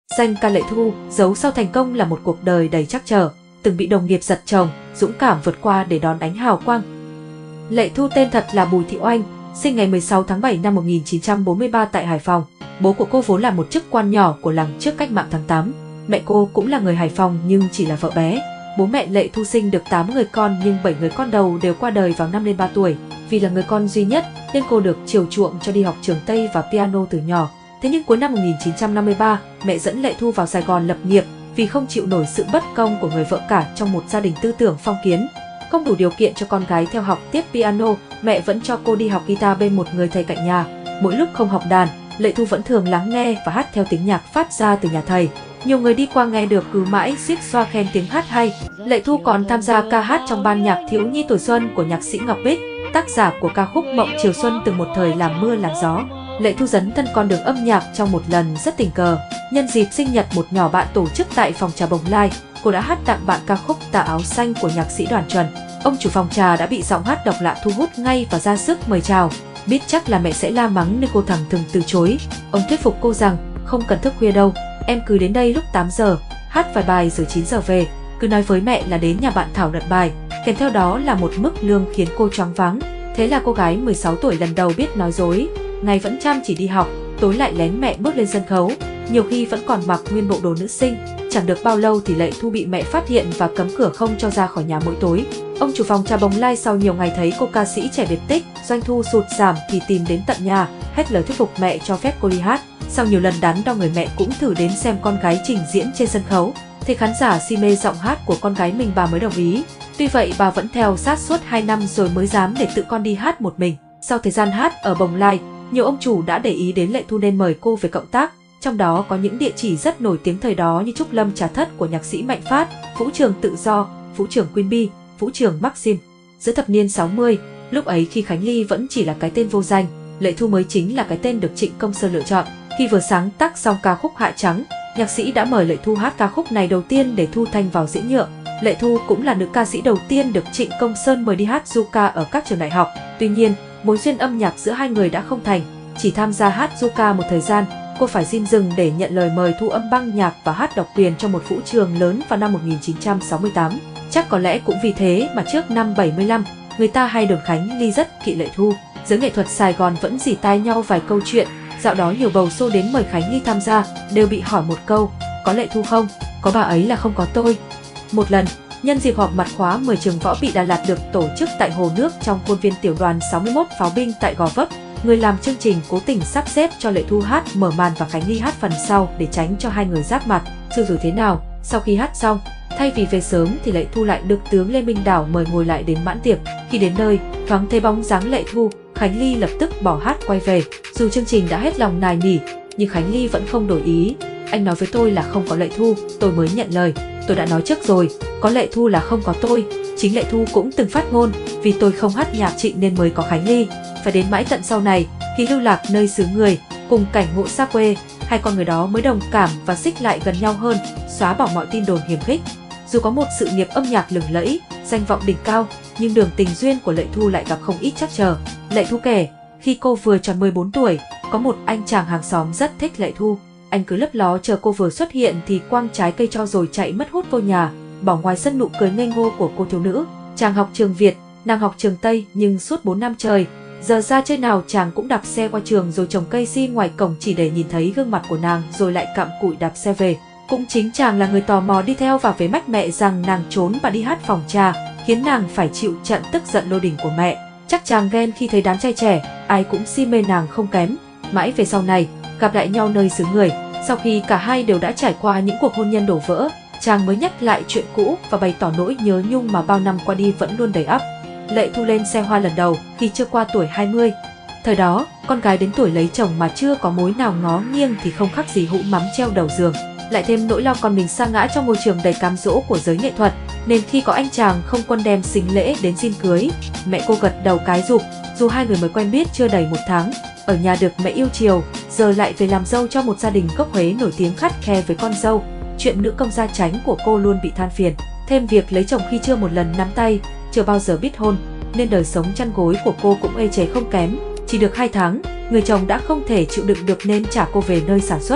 Danh ca Lệ Thu giấu sau thành công là một cuộc đời đầy trắc trở, từng bị đồng nghiệp giật chồng, dũng cảm vượt qua để đón ánh hào quang. Lệ Thu tên thật là Bùi Thị Oanh, sinh ngày 16 tháng 7 năm 1943 tại Hải Phòng. Bố của cô vốn là một chức quan nhỏ của làng trước cách mạng tháng 8. Mẹ cô cũng là người Hải Phòng nhưng chỉ là vợ bé. Bố mẹ Lệ Thu sinh được 8 người con nhưng 7 người con đầu đều qua đời vào năm lên 3 tuổi. Vì là người con duy nhất nên cô được chiều chuộng cho đi học trường Tây và piano từ nhỏ. Thế nhưng cuối năm 1953, mẹ dẫn Lệ Thu vào Sài Gòn lập nghiệp vì không chịu nổi sự bất công của người vợ cả trong một gia đình tư tưởng phong kiến. Không đủ điều kiện cho con gái theo học tiếp piano, mẹ vẫn cho cô đi học guitar bên một người thầy cạnh nhà. Mỗi lúc không học đàn, Lệ Thu vẫn thường lắng nghe và hát theo tiếng nhạc phát ra từ nhà thầy. Nhiều người đi qua nghe được cứ mãi xuýt xoa khen tiếng hát hay. Lệ Thu còn tham gia ca hát trong ban nhạc thiếu nhi tuổi xuân của nhạc sĩ Ngọc Bích, tác giả của ca khúc Mộng Chiều Xuân từng một thời làm mưa làm gió. Lệ Thu dấn thân con đường âm nhạc trong một lần rất tình cờ. Nhân dịp sinh nhật một nhỏ bạn tổ chức tại phòng trà Bồng Lai, cô đã hát tặng bạn ca khúc Tà Áo Xanh của nhạc sĩ Đoàn Chuẩn. Ông chủ phòng trà đã bị giọng hát độc lạ thu hút ngay và ra sức mời chào. Biết chắc là mẹ sẽ la mắng nên cô thẳng thừng từ chối. Ông thuyết phục cô rằng không cần thức khuya đâu, em cứ đến đây lúc 8 giờ, hát vài bài rồi 9 giờ về. Cứ nói với mẹ là đến nhà bạn thảo luận bài, kèm theo đó là một mức lương khiến cô choáng váng. Thế là cô gái 16 tuổi lần đầu biết nói dối, ngày vẫn chăm chỉ đi học, tối lại lén mẹ bước lên sân khấu, nhiều khi vẫn còn mặc nguyên bộ đồ nữ sinh. Chẳng được bao lâu thì Lệ Thu bị mẹ phát hiện và cấm cửa không cho ra khỏi nhà mỗi tối. Ông chủ phòng trà Bồng Lai sau nhiều ngày thấy cô ca sĩ trẻ biệt tích, doanh thu sụt giảm thì tìm đến tận nhà, hết lời thuyết phục mẹ cho phép cô đi hát. Sau nhiều lần đắn đo, người mẹ cũng thử đến xem con gái trình diễn trên sân khấu. Thấy khán giả si mê giọng hát của con gái mình, bà mới đồng ý. Tuy vậy bà vẫn theo sát suốt 2 năm rồi mới dám để tự con đi hát một mình. Sau thời gian hát ở Bồng Lai, nhiều ông chủ đã để ý đến Lệ Thu nên mời cô về cộng tác. Trong đó có những địa chỉ rất nổi tiếng thời đó như Trúc Lâm Trà Thất của nhạc sĩ Mạnh Phát, Vũ trường Tự Do, Vũ trường Queen Bee, Vũ trường Maxim. Giữa thập niên 60, lúc ấy khi Khánh Ly vẫn chỉ là cái tên vô danh, Lệ Thu mới chính là cái tên được Trịnh Công Sơn lựa chọn. Khi vừa sáng tác xong ca khúc Hạ Trắng, nhạc sĩ đã mời Lệ Thu hát ca khúc này đầu tiên để thu thanh vào diễn nhượng. Lệ Thu cũng là nữ ca sĩ đầu tiên được Trịnh Công Sơn mời đi hát du ca ở các trường đại học. Tuy nhiên, mối duyên âm nhạc giữa hai người đã không thành. Chỉ tham gia hát du ca một thời gian, cô phải xin dừng để nhận lời mời thu âm băng nhạc và hát độc quyền cho một vũ trường lớn vào năm 1968. Chắc có lẽ cũng vì thế mà trước năm 75, người ta hay đồn Khánh Ly rất kỵ Lệ Thu. Giới nghệ thuật Sài Gòn vẫn rỉ tai nhau vài câu chuyện. Dạo đó nhiều bầu xô đến mời Khánh Ly tham gia, đều bị hỏi một câu: có Lệ Thu không? Có bà ấy là không có tôi. Một lần, nhân dịp họp mặt khóa 10 trường võ bị Đà Lạt được tổ chức tại Hồ Nước trong khuôn viên tiểu đoàn 61 pháo binh tại Gò Vấp, người làm chương trình cố tình sắp xếp cho Lệ Thu hát mở màn và Khánh Ly hát phần sau để tránh cho hai người giáp mặt. Dù thế nào, sau khi hát xong, thay vì về sớm thì Lệ Thu lại được tướng Lê Minh Đảo mời ngồi lại đến mãn tiệc. Khi đến nơi, thoáng thấy bóng dáng Lệ Thu, Khánh Ly lập tức bỏ hát quay về. Dù chương trình đã hết lòng nài nỉ, nhưng Khánh Ly vẫn không đổi ý. Anh nói với tôi là không có Lệ Thu, tôi mới nhận lời. Tôi đã nói trước rồi, có Lệ Thu là không có tôi. Chính Lệ Thu cũng từng phát ngôn, vì tôi không hát nhạc Trịnh nên mới có Khánh Ly. Phải đến mãi tận sau này, khi lưu lạc nơi xứ người, cùng cảnh ngộ xa quê, hai con người đó mới đồng cảm và xích lại gần nhau hơn, xóa bỏ mọi tin đồn hiềm khích. Dù có một sự nghiệp âm nhạc lừng lẫy, danh vọng đỉnh cao, nhưng đường tình duyên của Lệ Thu lại gặp không ít trắc trở. Lệ Thu kể, khi cô vừa tròn 14 tuổi, có một anh chàng hàng xóm rất thích Lệ Thu. Anh cứ lấp ló chờ cô vừa xuất hiện thì quăng trái cây cho rồi chạy mất hút vô nhà, bỏ ngoài sân nụ cười ngây ngô của cô thiếu nữ. Chàng học trường Việt, nàng học trường Tây, nhưng suốt 4 năm trời, giờ ra chơi nào chàng cũng đạp xe qua trường rồi trồng cây si ngoài cổng chỉ để nhìn thấy gương mặt của nàng rồi lại cặm cụi đạp xe về. Cũng chính chàng là người tò mò đi theo và vế mách mẹ rằng nàng trốn và đi hát phòng trà, khiến nàng phải chịu trận tức giận lô đỉnh của mẹ. Chắc chàng ghen khi thấy đám trai trẻ, ai cũng si mê nàng không kém. Mãi về sau này, gặp lại nhau nơi xứ người, sau khi cả hai đều đã trải qua những cuộc hôn nhân đổ vỡ, chàng mới nhắc lại chuyện cũ và bày tỏ nỗi nhớ nhung mà bao năm qua đi vẫn luôn đầy ắp. Lệ Thu lên xe hoa lần đầu khi chưa qua tuổi 20. Thời đó, con gái đến tuổi lấy chồng mà chưa có mối nào ngó nghiêng thì không khác gì hũ mắm treo đầu giường. Lại thêm nỗi lo con mình sa ngã trong môi trường đầy cám dỗ của giới nghệ thuật, nên khi có anh chàng không quân đem sính lễ đến xin cưới, mẹ cô gật đầu cái rụp. Dù hai người mới quen biết chưa đầy 1 tháng, ở nhà được mẹ yêu chiều, giờ lại về làm dâu cho một gia đình gốc Huế nổi tiếng khắt khe với con dâu. Chuyện nữ công gia chánh của cô luôn bị than phiền. Thêm việc lấy chồng khi chưa một lần nắm tay, chưa bao giờ biết hôn, nên đời sống chăn gối của cô cũng ê chề không kém. Chỉ được 2 tháng, người chồng đã không thể chịu đựng được nên trả cô về nơi sản xuất.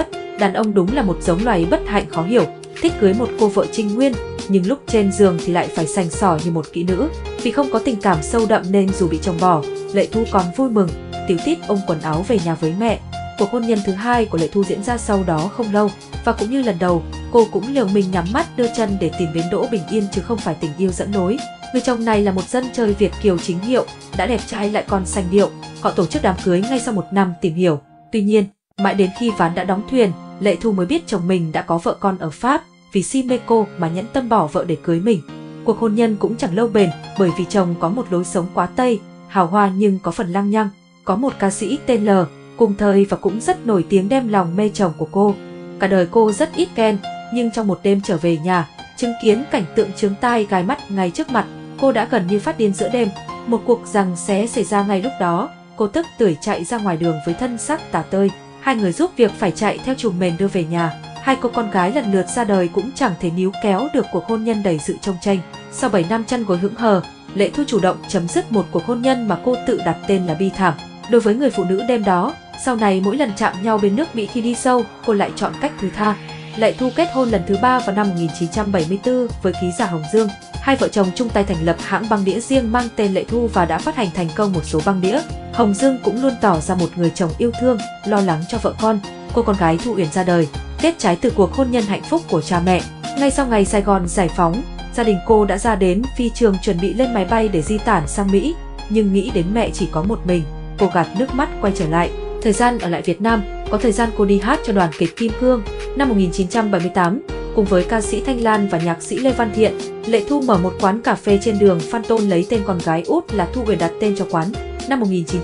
Đàn ông đúng là một giống loài bất hạnh khó hiểu, thích cưới một cô vợ trinh nguyên, nhưng lúc trên giường thì lại phải sành sỏi như một kỹ nữ. Vì không có tình cảm sâu đậm nên dù bị chồng bỏ, Lệ Thu còn vui mừng, tíu tít ôm quần áo về nhà với mẹ. Cuộc hôn nhân thứ hai của Lệ Thu diễn ra sau đó không lâu, và cũng như lần đầu, cô cũng liều mình nhắm mắt đưa chân để tìm bến đỗ bình yên chứ không phải tình yêu dẫn lối. Người chồng này là một dân chơi Việt kiều chính hiệu, đã đẹp trai lại còn sành điệu. Họ tổ chức đám cưới ngay sau 1 năm tìm hiểu. Tuy nhiên, mãi đến khi ván đã đóng thuyền, Lệ Thu mới biết chồng mình đã có vợ con ở Pháp, vì si mê cô mà nhẫn tâm bỏ vợ để cưới mình. Cuộc hôn nhân cũng chẳng lâu bền, bởi vì chồng có một lối sống quá Tây, hào hoa nhưng có phần lăng nhăng. Có một ca sĩ tên L, cùng thời và cũng rất nổi tiếng đem lòng mê chồng của cô. Cả đời cô rất ít ghen, nhưng trong một đêm trở về nhà, chứng kiến cảnh tượng chướng tai gai mắt ngay trước mặt, cô đã gần như phát điên giữa đêm. Một cuộc giằng xé xảy ra ngay lúc đó, cô tức tưởi chạy ra ngoài đường với thân xác tả tơi. Hai người giúp việc phải chạy theo chùm mền đưa về nhà. Hai cô con gái lần lượt ra đời cũng chẳng thể níu kéo được cuộc hôn nhân đầy sự chông chênh. Sau 7 năm chăn gối hững hờ, Lệ Thu chủ động chấm dứt một cuộc hôn nhân mà cô tự đặt tên là bi thảm. Đối với người phụ nữ đêm đó, sau này mỗi lần chạm nhau bên nước Mỹ khi đi sâu, cô lại chọn cách thứ tha. Lệ Thu kết hôn lần thứ 3 vào năm 1974 với ký giả Hồng Dương. Hai vợ chồng chung tay thành lập hãng băng đĩa riêng mang tên Lệ Thu và đã phát hành thành công một số băng đĩa. Hồng Dương cũng luôn tỏ ra một người chồng yêu thương, lo lắng cho vợ con. Cô con gái Thu Uyển ra đời, kết trái từ cuộc hôn nhân hạnh phúc của cha mẹ. Ngay sau ngày Sài Gòn giải phóng, gia đình cô đã ra đến phi trường chuẩn bị lên máy bay để di tản sang Mỹ. Nhưng nghĩ đến mẹ chỉ có một mình, cô gạt nước mắt quay trở lại. Thời gian ở lại Việt Nam, có thời gian cô đi hát cho đoàn kịch Kim Cương. Năm 1978, cùng với ca sĩ Thanh Lan và nhạc sĩ Lê Văn Thiện, Lệ Thu mở một quán cà phê trên đường Phan Tôn lấy tên con gái út là Thu Uyển đặt tên cho quán. Năm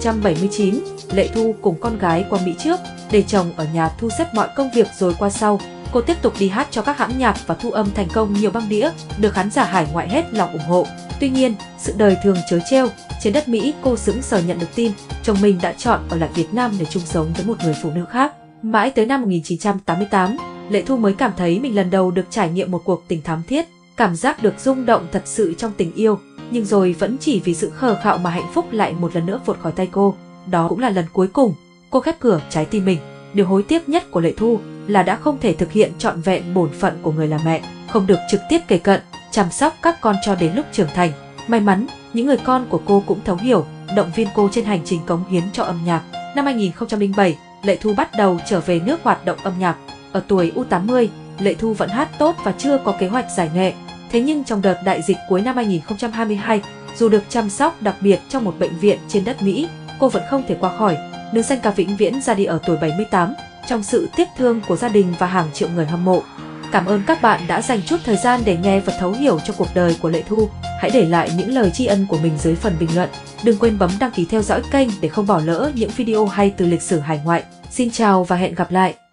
1979, Lệ Thu cùng con gái qua Mỹ trước, để chồng ở nhà thu xếp mọi công việc rồi qua sau. Cô tiếp tục đi hát cho các hãng nhạc và thu âm thành công nhiều băng đĩa, được khán giả hải ngoại hết lòng ủng hộ. Tuy nhiên, sự đời thường trớ trêu, trên đất Mỹ cô sững sờ nhận được tin chồng mình đã chọn ở lại Việt Nam để chung sống với một người phụ nữ khác. Mãi tới năm 1988, Lệ Thu mới cảm thấy mình lần đầu được trải nghiệm một cuộc tình thắm thiết, cảm giác được rung động thật sự trong tình yêu, nhưng rồi vẫn chỉ vì sự khờ khạo mà hạnh phúc lại một lần nữa vụt khỏi tay cô. Đó cũng là lần cuối cùng cô khép cửa trái tim mình. Điều hối tiếc nhất của Lệ Thu là đã không thể thực hiện trọn vẹn bổn phận của người làm mẹ, không được trực tiếp kề cận, chăm sóc các con cho đến lúc trưởng thành. May mắn, những người con của cô cũng thấu hiểu, động viên cô trên hành trình cống hiến cho âm nhạc. Năm 2007, Lệ Thu bắt đầu trở về nước hoạt động âm nhạc. Ở tuổi U80, Lệ Thu vẫn hát tốt và chưa có kế hoạch giải nghệ. Thế nhưng trong đợt đại dịch cuối năm 2022, dù được chăm sóc đặc biệt trong một bệnh viện trên đất Mỹ, cô vẫn không thể qua khỏi. Nữ danh ca vĩnh viễn ra đi ở tuổi 78, trong sự tiếc thương của gia đình và hàng triệu người hâm mộ. Cảm ơn các bạn đã dành chút thời gian để nghe và thấu hiểu cho cuộc đời của Lệ Thu. Hãy để lại những lời tri ân của mình dưới phần bình luận. Đừng quên bấm đăng ký theo dõi kênh để không bỏ lỡ những video hay từ lịch sử hải ngoại. Xin chào và hẹn gặp lại!